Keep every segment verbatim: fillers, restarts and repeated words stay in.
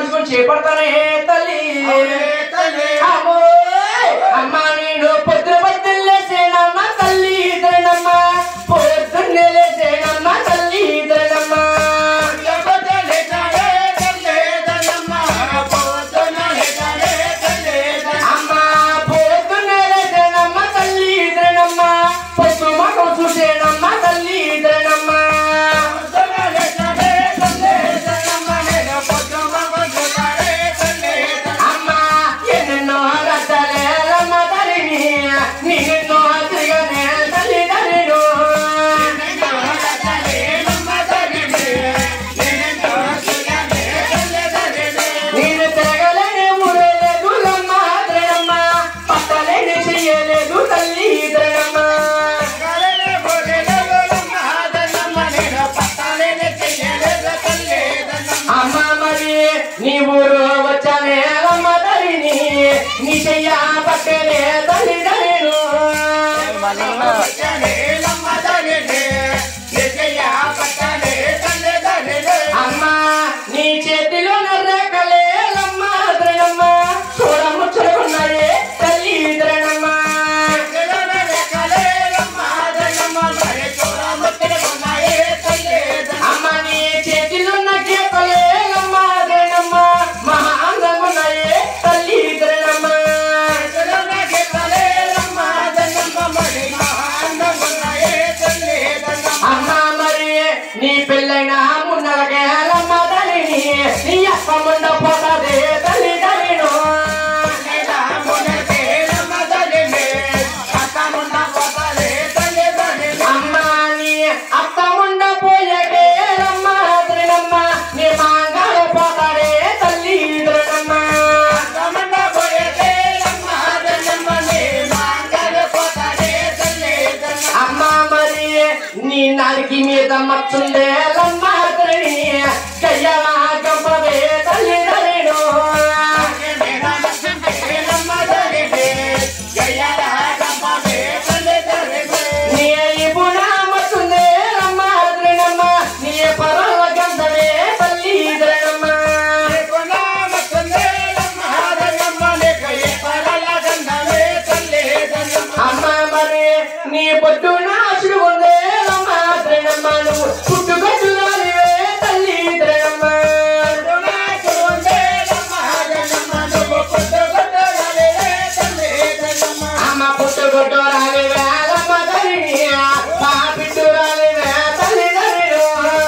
తలుచుకొని చేపడతానే తల్లి అమ్మ నేను పొద్దు పొద్దులేసేనమ్మ తల్లి ఇద్దరనమ్మ పొద్దున్నే లేసేనమ్మ తల్లి ఇద్దరనమ్మ అమ్మ పొద్దున్నే లేసేనమ్మ తల్లి ఇద్దరనమ్మ పొద్దు మగం చూసేనమ్మ తల్లి ఇద్దరనమ్మ నీ ఊరు వచ్చానే అమ్మ తల్లిని నీ చెయ్య పట్టనే తల్లి తల్లిను అమ్మ నీ చేతిలో నర్రకలే అమ్మ ద్రణమ్మ చూడము చూడకున్నాయే తల్లి ద్రణమ్మ అమ్మ నీ చేతిలో నగ్గలే నీ పెళ్ళైన మున్నరకేలమ్మ తల్లిని నీ అప్ప ముండ పోతాదే తల్లి తల్లిను అమ్మ నీ అత్త ముండ పోయేకేలమ్మ తల్లినమ్మ నీ మాంగాల పోతాడే తల్లి తల్లినమ్మ అమ్మ మరి నీ నాలుగు మీద మచ్చుండే లమ్మ తల్లి కయ్యాల గంపవే తల్లి తల్లిను నీ ఇపున మచ్చుండే లమ్మ తల్లినమ్మ నీ పరల గంధవే తల్లి తల్లినమ్మ అమ్మ మరి నీ పొట్టు నాశుడు ఉందే లమ్మ తల్లినమ్మ నువ్వు పుట్టుకొట్టు రాలివే తల్లి తల్లినమ్మ అమ్మ పుట్టుకొట్టు రాలివే లమ్మ తల్లిని మా పిట్టు రాలివే తల్లి తల్లిను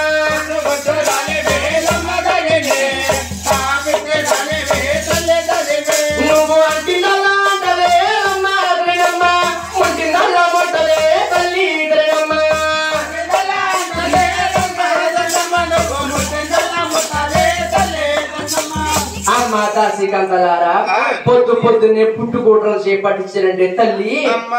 నువ్వు అంటినల్లా అంటలే లమ్మ తల్లినమ్మ ముంటినల్లా మొట్టలే తల్లి తల్లినమ్మ అమ్మ దాసి కంతలారా పొద్దు పొద్దున్నే పుట్టుకోటలు చేపట్టించారంటే తల్లి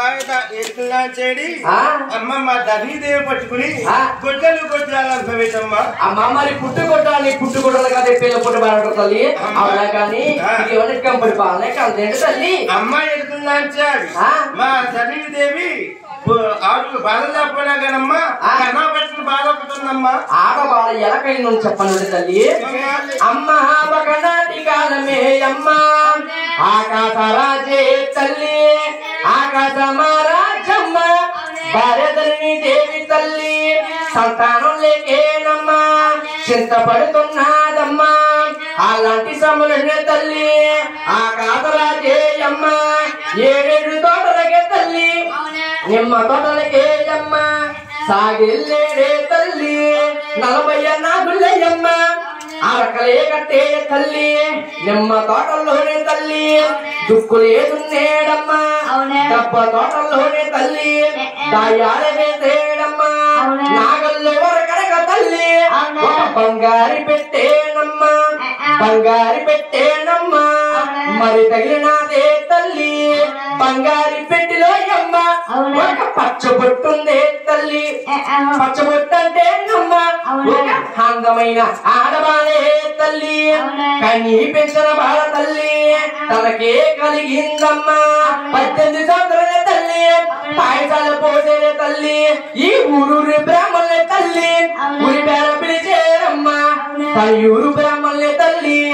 అమ్మమ్మ ధనీదేవి పట్టుకుని గొడ్డలు కొట్టాలనుకోవేదమ్మా అమ్మ మరి పుట్టుకొట్టాలి పుట్టుకొట్టాలి కదా పిల్ల పుట్టబాడు తల్లి అవునా కానీ ఎవరికి కంపడి పాలనే కందేంటి తల్లి అమ్మ ఎడుతున్నా మా ధనీదేవి ఆడు బాధ చెప్పినా కానమ్మా కన్నా పట్టిన బాధ ఒకటుందమ్మా ఆడ బాధ ఎలకై నుంచి చెప్పండి తల్లి అమ్మ ఒకనాటి కాలమే అమ్మ ఆకాశ రాజే తల్లి ఆకాశ మహారాజమ్మ భార్యధరణి దేవి తల్లి సంతానం లేకేనమ్మా చింతపడుతున్నదమ్మా అలాంటి సమలనే తల్లి ఆకాశ రాజే అమ్మ ఏడేడు తోటలకే తల్లి నిమ్మ తోటలకే అమ్మ సాగిల్లేడే తల్లి నలభై నాగులయ్యమ్మ అరకలే కట్టే తల్లి నిమ్మ తోటల్లోనే తల్లి దుక్కులేదున్నేడమ్మా దెబ్బ తోటల్లోనే తల్లి దాయాలనే తేడమ్మా నాగల్లో వరకడక తల్లి ఒక బంగారి పెట్టేనమ్మా బంగారి పెట్టేనమ్మా మరి తగిలినాదే తల్లి బంగారి పెట్టిలో అమ్మ ఒక పచ్చబొట్టుందే తల్లి పచ్చబొట్టంటే అమ్మ ఒక అందమైన ఆడబాలే తల్లి కనీ పెంచిన బాల తల్లి తనకే కలిగిందమ్మా పద్దెనిమిది సంవత్సరాల తల్లి పాయసాల పోసేనే తల్లి ఈ ఊరూరి బ్రాహ్మణులే తల్లి ఊరి పేర పిలిచేరమ్మా తన ఊరు బ్రాహ్మణులే తల్లి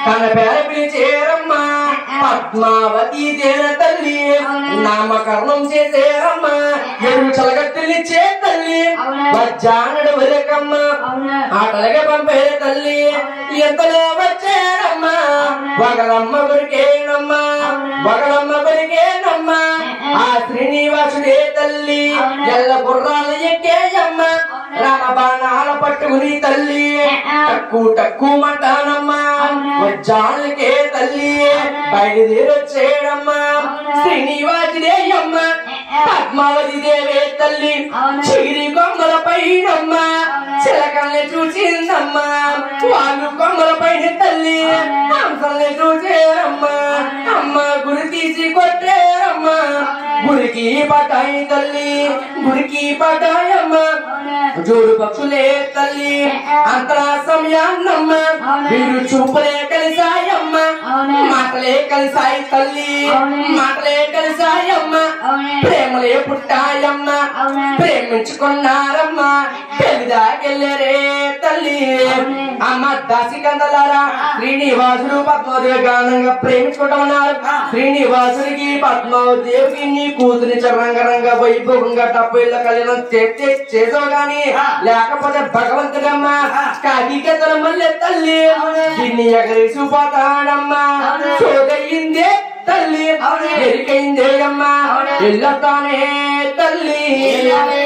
తన పేర పిలిచేరమ్మా పద్మావతి దేన తల్లి నామకరణం చేసేరమ్మా ఎరువు చలగత్తులిచ్చే తల్లి వజ్జానడు వరకమ్మ ఆటలగా పంపే తల్లి ఎంతలో వచ్చారమ్మా వగలమ్మ గురికేనమ్మా వగలమ్మ గురికేనమ్మా ఆ శ్రీనివాసుడే తల్లి ఎల్ల గుర్రాలు ఎక్కేయమ్మ రామ బాణాల పట్టుకుని తల్లి టక్కు టక్కు మంటానమ్మా వజ్జాలకే తల్లి బయలుదేరొచ్చేడమ్మా శ్రీనివాసుడే అమ్మ పద్మావతి దేవే తల్లి చిగిరి కొమ్మల పైనమ్మా చిలకల్ని చూసిందమ్మా వాళ్ళు కొమ్మల పైన తల్లి హంసల్ని చూసేరమ్మా అమ్మ గురి తీసి కొట్టేరమ్మా గురికి పటాయి తల్లి గురికి పటాయమ్మ జోడు పక్షులే తల్లి అంతరా సమయాన్నమ్మ వీరు చూపులే కలిసాయమ్మ మాటలే కలిసాయి తల్లి మాటలే కలిసాయమ్మ ప్రేమలే పుట్టాయమ్మ ప్రేమించుకున్నారమ్మ పెళ్లిదాకెళ్ళరే తల్లి అమ్మ దాసి కందలారా శ్రీనివాసుడు పద్మావతి గానంగా ప్రేమించుకుంటున్నారు శ్రీనివాసుడికి పద్మావతికి నీ కూతురి రంగరంగ వైభవంగా డబ్బు ఇళ్ళ కళ్యాణం చేసావు గాని లేకపోతే భగవంతుడమ్మ కాకికెత్తల మల్లె తల్లి దీన్ని ఎగరేసిపోతాడమ్మా సోదయ్యిందే తల్లి ఎరికైందే అమ్మా ఇళ్ళతానే తల్లి